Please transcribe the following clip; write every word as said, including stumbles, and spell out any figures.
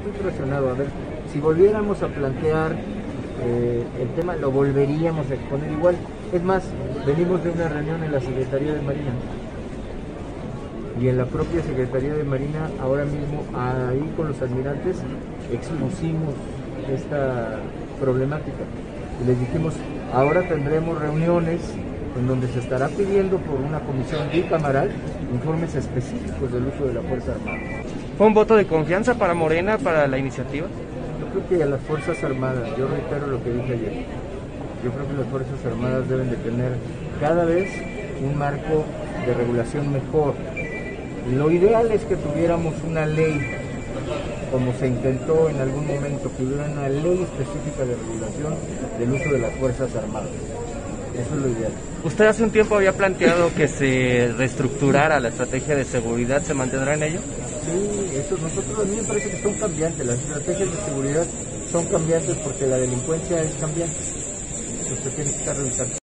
estoy presionado. A ver, si volviéramos a plantear eh, el tema, lo volveríamos a exponer igual. Es más, venimos de una reunión en la Secretaría de Marina. Y en la propia Secretaría de Marina, ahora mismo, ahí con los almirantes, expusimos esta problemática. Y les dijimos, ahora tendremos reuniones en donde se estará pidiendo por una comisión bicameral informes específicos del uso de la Fuerza Armada. ¿Fue un voto de confianza para Morena, para la iniciativa? Yo creo que a las Fuerzas Armadas, yo reitero lo que dije ayer, yo creo que las Fuerzas Armadas deben de tener cada vez un marco de regulación mejor. Lo ideal es que tuviéramos una ley, como se intentó en algún momento, que hubiera una ley específica de regulación del uso de las Fuerzas Armadas. Eso es lo ideal. Usted hace un tiempo había planteado que se reestructurara la estrategia de seguridad, ¿se mantendrá en ello? Sí, eso nosotros a mí me parece que son cambiantes, las estrategias de seguridad son cambiantes porque la delincuencia es cambiante. Usted tiene que estar revisando.